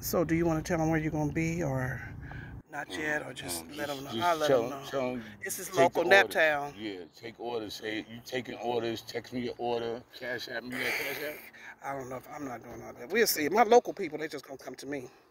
So do you want to tell them where you're going to be, or not yet, or just let them know? I'll let them know. Tell them this is local NapTown. Yeah, take orders. Say you taking orders. Text me your order. Cash App me that Cash App. I don't know if I'm not doing all that. We'll see. My local people, they just going to come to me.